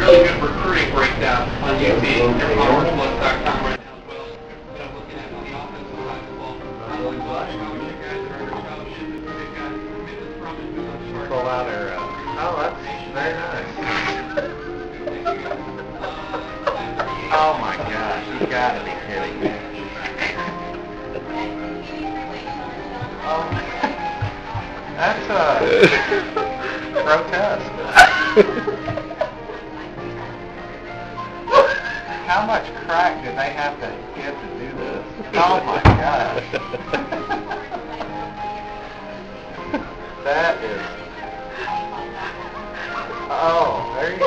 really good recruiting breakdown on YouTube. They're on orangebloods.com right now as well. But I'm looking at on the offensive side as well. Not only scholarship guys that are under scholarship, but they've got commitments from it who's on the Pull out her, oh, that's very nice. Oh my gosh, you gotta be kidding me. Oh, that's grotesque. How much crack did they have to get to do this? Oh my gosh. That is... Oh, there you go.